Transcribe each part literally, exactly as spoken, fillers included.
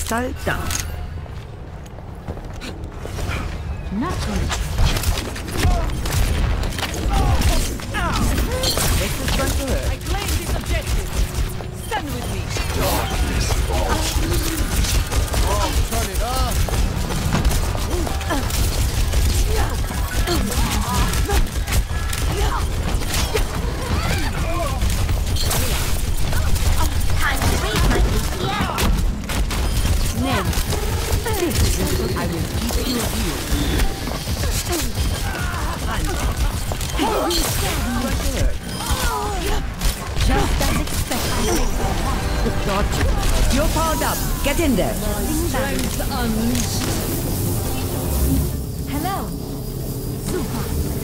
Kristall da. Nothing. This is going to hurt. I claim this objective. Stand with me. Oh, turn it up. Time to raise my D P S. Name. I will keep you here. Just as expected. Dodge. You're powered up. Get in there. Strength unleashed. Hello. Super.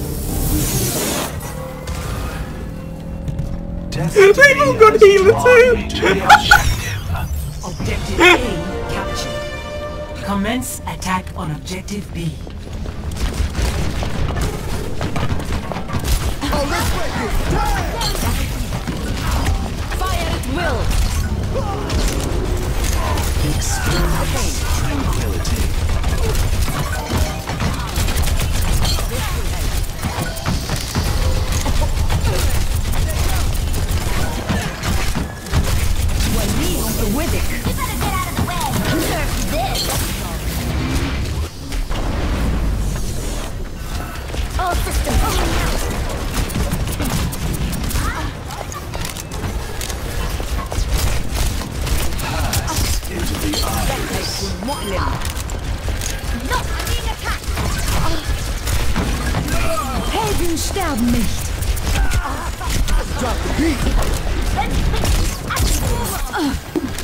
People got healer too! Objective A captured. Commence attack on Objective B. Fire at will. Experience tranquility. With it. You better get out of the way. Nerf this. All systems going out. Pass into the iris. No, I'm being attacked. Helden sterben nicht. Drop the beat. Let's finish.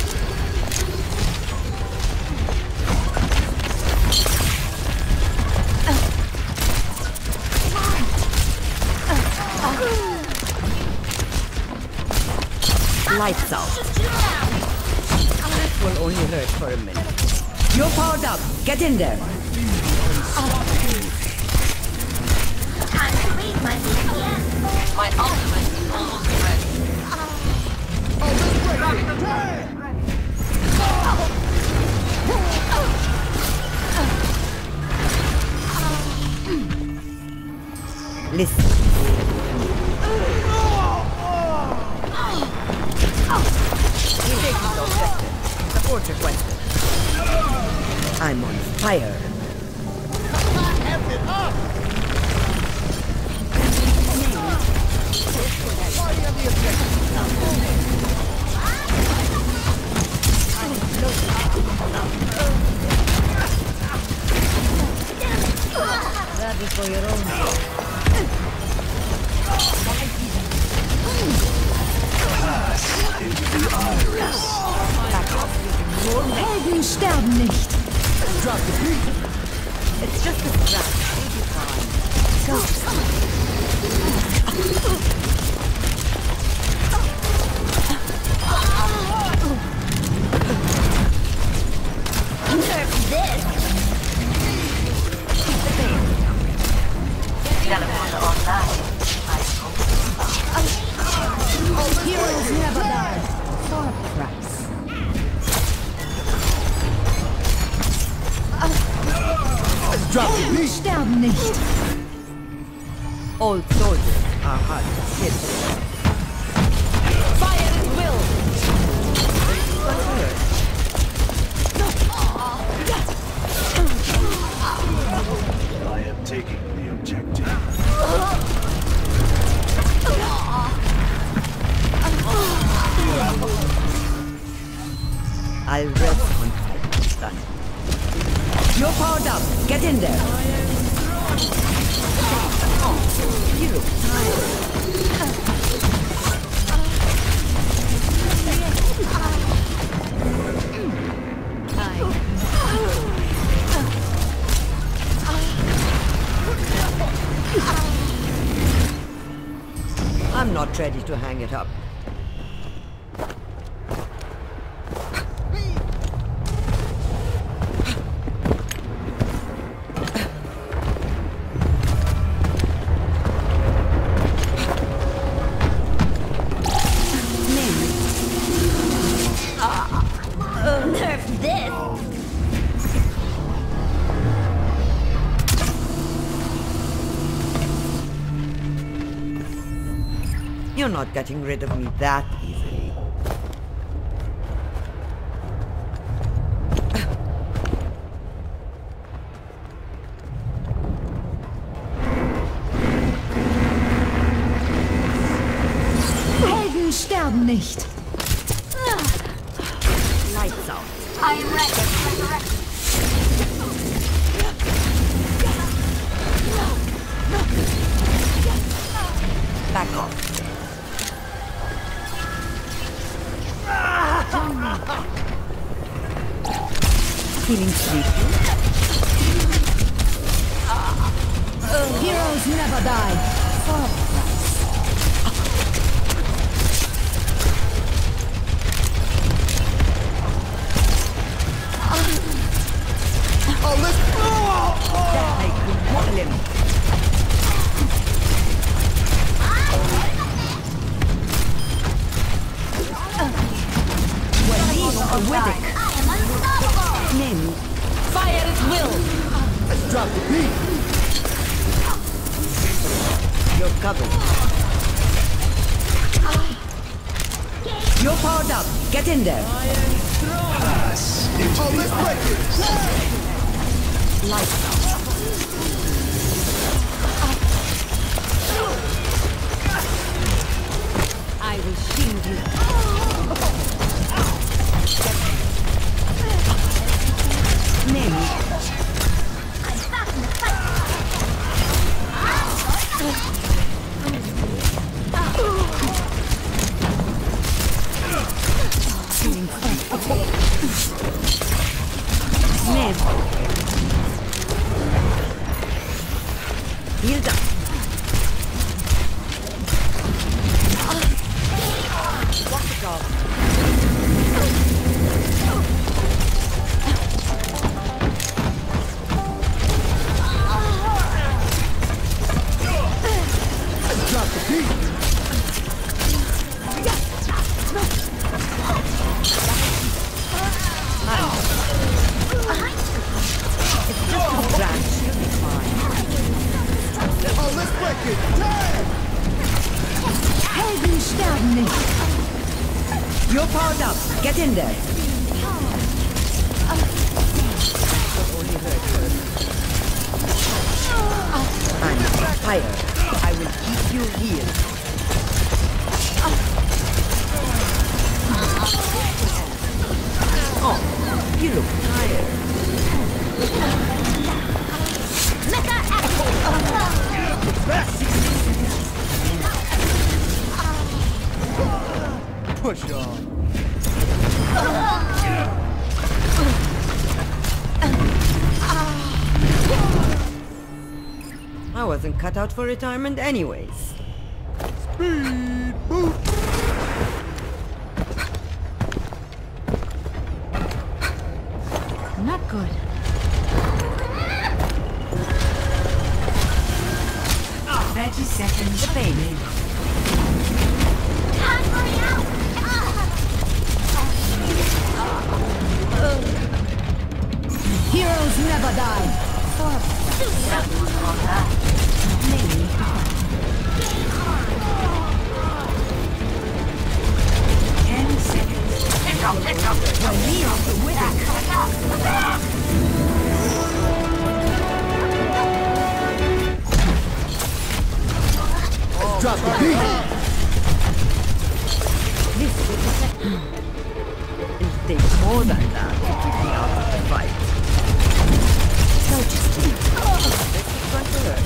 Lights out. This will only hurt for a minute. You're powered up. Get in there. Time to raise my D P S. My ultimate is almost ready. Listen. Support requested. I'm on fire. F it up. Party on the objective. That is for your own good. Pass into the iris. Helden sterben nicht. Drop the beat. It's just a scratch. It'll be fine. Go. Nerf this. Teleporter online. Heroes never die. For a price. Drop the beat. Sterben nicht. All soldiers are hard to kill. Fire at will. I am taking the objective. I'll rest on that. You're powered up. Get in there. You look tired. I'm not ready to hang it up. Nerf this. You're not getting rid of me that easily. Helden sterben nicht. Lights out. I am ready to resurrect. Back off. Feeling sleepy? Heroes never die. Oh, let's مؤلم. وليد أودك. I am unstoppable. نامي. Fire at will. let's drop the beat. You're covered. You're powered up. Get in there. Oh, let's break it. Lights out. I will shield you. Name me. I'm back in the fight. Name. Healed up. Walk the dog. Let's drop the beat. Branch, you'll be fine. Oh, let's break it. Damn. Helden sterben nicht. You're powered up. Get in there. Only hurt her. I'm tired. I will keep you healed. Oh, you look tired. Mecha Echo. Push on. I wasn't cut out for retirement anyways. Speed boot. Not good. thirty seconds. The pain. Time running out. Heroes never die. ten seconds. Let's drop the beat. This will It'll take more than that to keep me out of the fight. So just think. This is going to hurt.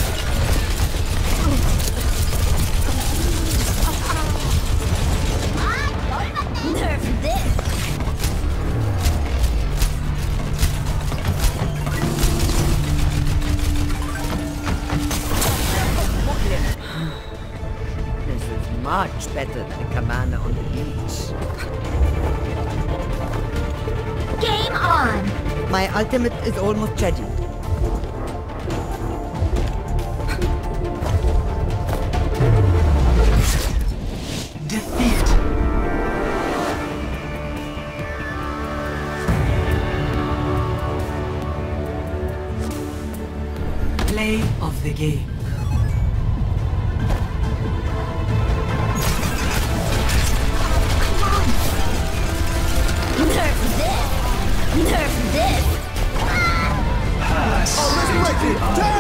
Nerf this. This is much better than a commander on the beach. Game on. My ultimate is almost ready. Defeat. Play of the game. it! Damn!